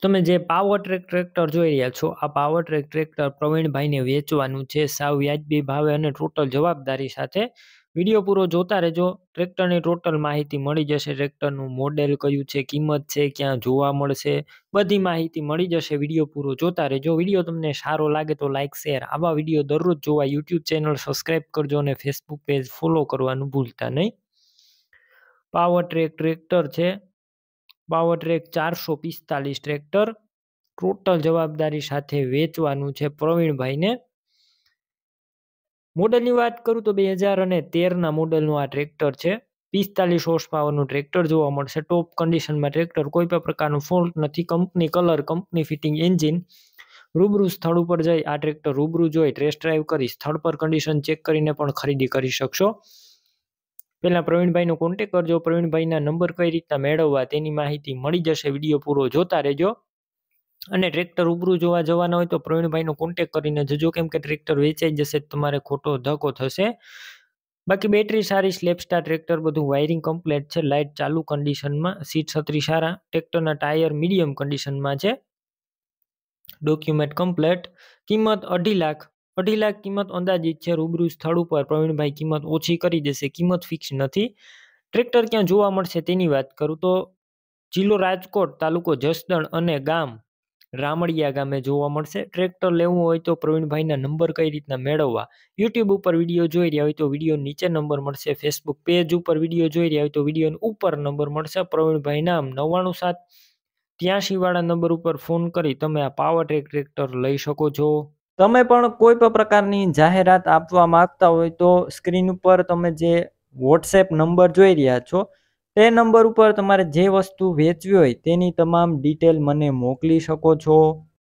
તમે જે power track tractor જોઈ રહ્યા છો, આ પાવર ટ્રેક ટ્રેક્ટર પ્રવીણભાઈને વેચવાનું છે સાવ વ્યાજબી ભાવે અને ટોટલ જવાબદારી સાથે. વિડીયો પૂરો જોતા રહેજો. ટ્રેક્ટરની ટોટલ માહિતી મળી જશે. ટ્રેક્ટરનું મોડેલ કયું છે, કિંમત છે, ક્યાં જોવા મળશે, બધી માહિતી મળી જશે. વિડીયો પૂરો જોતા રહેજો. વિડીયો તમને સારો લાગે તો લાઇક શેર. આવા વિડીયો દરરોજ જોવા યુટ્યુબ ચેનલ સબસ્ક્રાઈબ કરજો અને ફેસબુક પેજ ફોલો કરવાનું ભૂલતા નહીં. પાવર ટ્રેક ટ્રેક્ટર છે, પાવર ટ્રેક 445 ટ્રેક્ટર ટોટલ જવાબદારી સાથે વેચવાનું છે પ્રવીણભાઈને. મોડલની વાત કરું તો 2013ના મોડલનું આ ટ્રેક્ટર છે. 45 હોર્સ પાવરનું ટ્રેક્ટર જોવા મળશે. ટોપ કન્ડિશનમાં ટ્રેક્ટર, કોઈ પણ પ્રકારનું ફોલ્ટ નથી. Company colour, company fitting engine. રૂબરૂ સ્થળ ઉપર જઈ આ ટ્રેક્ટર રૂબરૂ જોઈ ટેસ્ટ ડ્રાઈવ કરી સ્થળ પર કન્ડિશન ચેક કરીને પણ ખરીદી કરી શકશો. પહેલા પ્રવીણભાઈનો કોન્ટેક કરજો. પ્રવીણભાઈના નંબર કઈ રીતના મેળવવા તેની માહિતી મળી જશે. વિડીયો પૂરો જોતા રહેજો. અને ટ્રેક્ટર રૂબરૂ જોવા જવાના હોય તો પ્રવીણભાઈનો કોન્ટેક કરીને જજો, કેમ કે ટ્રેક્ટર વેચાઈ જશે તમારે ખોટો ધક્કો થશે. બાકી બેટરી સારી, સ્લેપસ્ટાર ટ્રેક્ટર, બધું વાયરિંગ કમ્પ્લીટ છે, લાઇટ ચાલુ કન્ડિશનમાં, સીટ છત્રી સારા, ટ્રેક્ટરના ટાયર મીડિયમ કન્ડિશનમાં છે, ડોક્યુમેન્ટ કમ્પ્લીટ. કિંમત 2.5 લાખ. 2.5 લાખ કિંમત અંદાજિત છે. રૂબરૂ સ્થળ ઉપર પ્રવીણભાઈ કિંમત ઓછી કરી દેશે. કિંમત ફિક્સ નથી. ટ્રેક્ટર ક્યાં જોવા મળશે તેની વાત કરું તો જિલ્લો રાજકોટ, તાલુકો જસદણ અને ગામ રામડિયા ગામે જોવા મળશે. ટ્રેક્ટર લેવું હોય તો પ્રવીણભાઈના નંબર કઈ રીતના મેળવવા. યુટ્યુબ ઉપર વિડીયો જોઈ રહ્યા હોય તો વિડીયો નીચે નંબર મળશે. ફેસબુક પેજ ઉપર વિડીયો જોઈ રહ્યા હોય તો વિડીયો ઉપર નંબર મળશે. પ્રવીણભાઈ નામ 99783 વાળા નંબર ઉપર ફોન કરી તમે આ પાવર ટ્રેક ટ્રેક્ટર લઈ શકો છો. તમે પણ કોઈ પણ પ્રકારની જાહેરાત આપવા માંગતા હોય તો સ્ક્રીન ઉપર તમે જે વોટ્સએપ નંબર જોઈ રહ્યા છો તે નંબર ઉપર તમારે જે વસ્તુ વેચવી હોય તેની તમામ ડિટેલ મને મોકલી શકો છો.